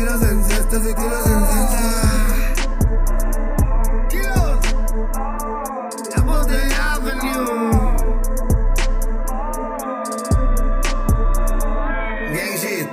tiros en cestas y tiros en cestas. La Botella Avenue. Gang shit.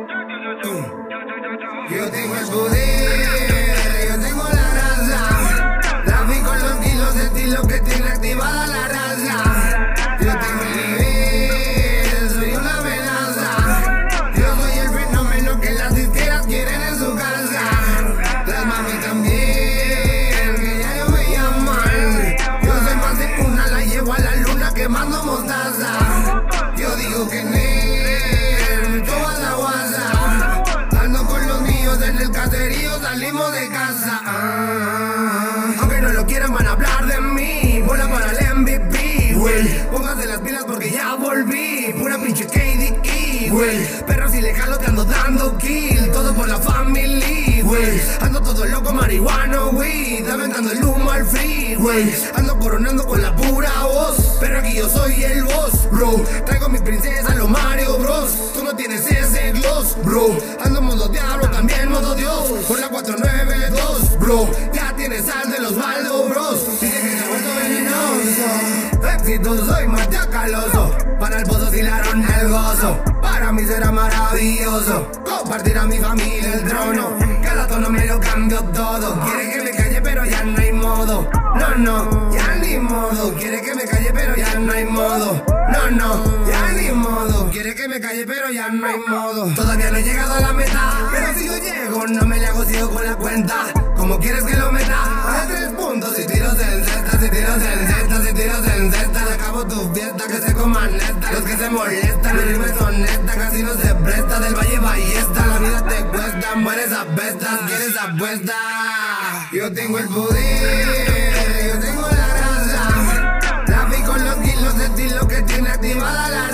Yo tengo el poder, yo tengo la raza. La vi con los kilos de estilo que tiene activada la raza. Yo tengo el nivel, soy una amenaza. Yo soy el fenómeno que las disqueras quieren en su casa. Las mami también, que ya yo me llaman. Yo soy más de una, la llevo a la luna quemando mostaza. Yo digo que toda la guasa. Ando con los míos en el caserío, salimos de casa. Aunque no lo quieran van a hablar de mí. Bola para el MVP, güey. Póngase las pilas porque ya volví. Pura pinche KDE, güey. Pero si le jalo te ando dando kill. Todo por la family, güey. Ando todo loco marihuano, güey. Está aventando el humo al free, güey. Ando coronando con la pura voz. Pero aquí yo soy el boss, bro. Traigo mi princesa, los Mario Bros. Tú no tienes ese gloss, bro. Ando modo diablo, también modo Dios. Por la 492, bro. Ya tienes sal de los Baldo Bros. Dice que te ha vuelto venenoso. Exitoso y más chacaloso. Para el pozo silaron el gozo. Para mí será maravilloso compartir a mi familia el trono. Cada tono me lo cambio todo. Quiere que me calle pero ya no hay modo. No, ya ni modo. Quiere que me calle pero ya no hay modo. No, ya ni modo. Quiere que me calle pero ya no hay modo. Todavía no he llegado a la meta, pero si yo llego no me le hago ciego con la cuenta. ¿Cómo quieres que lo meta? A 3 puntos y tiros en cestas, y tiros en cestas, y tiros en cestas. Acabo tu fiesta, que se coman neta. Los que se molestan, mi rima es honesta. Casi no se presta, del Valle Ballesta. La vida te cuesta, mueres a bestas. ¿Quieres apuesta? Yo tengo el poder, yo tengo la raza. La vi con los kilos de estilo que tiene activada la